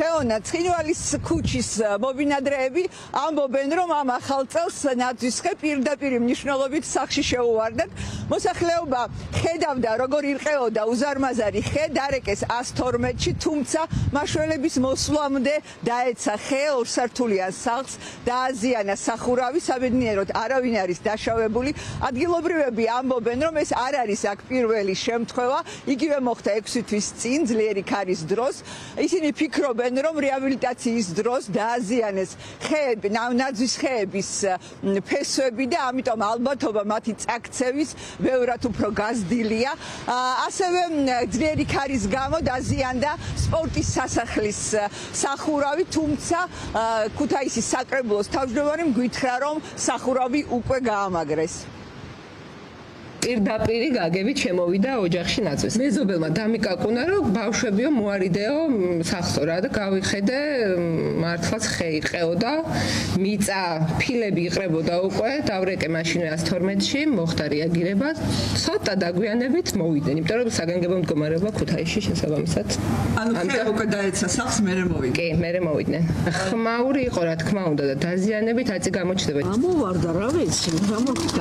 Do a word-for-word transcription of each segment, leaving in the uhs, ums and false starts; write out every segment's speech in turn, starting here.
ლეონა ცხინვალის ქუჩის მობინადრეები ამბობენ, რომ ამ ახალ წელს ნაძვის ხე პირდაპირი მნიშვნელობით სახში შეუვარდათ. მოსახლეობა ხედავდა, როგორ ირყეოდა უზარმაზარი ხე დარეკეს ას თორმეტში, თუმცა მაშველების მოსვლამდე დაეცა ხე ორსართულიან სახლს, დააზიანა სახურავი, საბედნიეროდ არავინ არის დაშავებული. ადგილობრივები ამბობენ, რომ ეს არ არის აქ პირველი შემთხვევა, იგივე მოხდა ექვსი თვის წინ ძლიერი ქარის დროს. ისინი ფიქრობენ, რომ რეაბილიტაციის დროს დააზიანეს ხეები, ნაძვის ხეების ფესვები და ამიტომ ალბათობა მათი წაქცევის ბევრად უფრო გაზრდილია. ასევე ძლიერი ქარის გამო დაზიანდა სპორტის სასახლის სახურავი, თუმცა ქუთაისის საკრებულოს თავმჯდომარემ გითხრა, რომ სახურავი უკვე გაამაგრეს. პირდაპირი გაგებით შემოვიდა ოჯახში ნაძვის. მეზობელმა დამიკაკუნა, რომ ბავშვებიო მოარიდეო სახსო რა და გავიხედე მართლაც ხე იყეოდა, მიწა, ფილები იყრებოდა უკვე, დავრეკე მაშინვე ას თორმეტში, მოხდა რეაგირება, ცოტა დაგვიანებით მოვიდნენ, იმიტომ რომ საგანგებო მდგომარეობა ქუთაისში შესაბამისად. ანუ ხე უკვე დაეცა სახს, მერე მოვიდნენ. კი, მერე მოვიდნენ. ხმაური იყო რა თქმა უნდა და დაზიანებით აწი გამოჩნდება. ამოვარდა რა ვიცი, რა მოხდა?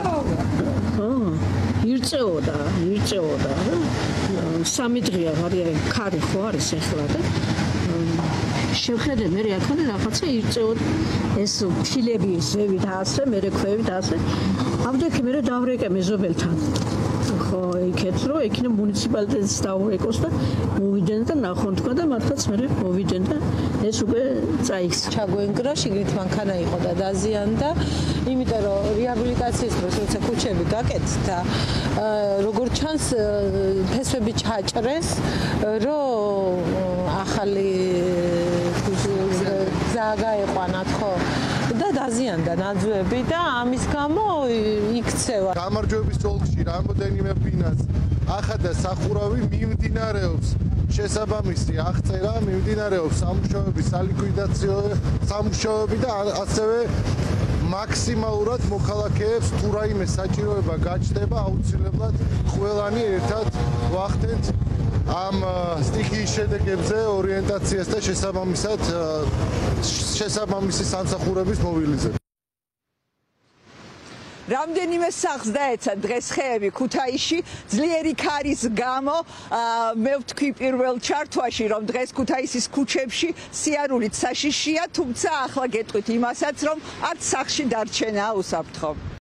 ირწეოდა, ირწეოდა. სამი დღეა ვარიანტი ქარი ხო არის ახლა და შევხედე მე რა თქმა უნდა რაღაცა ირწეოდა ეს ფილები ზევით ასე, მე რექვევით ასე. ამდენ მე დავრეკე მეზობელთან. ხო, იქეთ რომ ექნა მუნიციპალიტეტს დაურეკოს და მოვიდნენ და ნახონ თქვა და მართლაც მე მოვიდნენ და ეს უკვე წაიქს. ჩაგვენგრა, შიგნით მანქანა იყო და დაზიანდა, იმიტომ რომ რეაბილიტაციის დროს როცა ქუჩები გაკეთდა, როგორც ჩანს ფესვები ჩაჭრეს, რომ ახალი გზა გაეყვანათ, ხო? და დაზიანდა ნაძვები და ამის გამო იქცევა. გამარჯვების ოლქში რამოდენიმე ფინანს ახადა სახურავი მიმდინარეობს შესაბამისი აღწერა, მიმდინარეობს სამუშაოების სალიკვიდაციო სამუშაოები და ასევე მაქსიმალურად მოქალაქეებს თუ რაიმე საჭიროება გაჩნდება, აუცილებლად ყველანი ერთად ვახდენთ ამ სტიქიის შედეგებზე ორიენტაციას და შესაბამისად შესაბამისი სამსახურების მობილიზება. რამდენიმე სახლს დაეცა დღეს ხეები ქუთაისში ძლიერი ქარის გამო. მე ვთქვი პირველ ჩართვაში, რომ დღეს ქუთაისის ქუჩებში სიარულით საშიშია, თუმცა ახლა გეტყვით იმასაც, რომ არც სახლში დარჩენაა უსაფრთხო.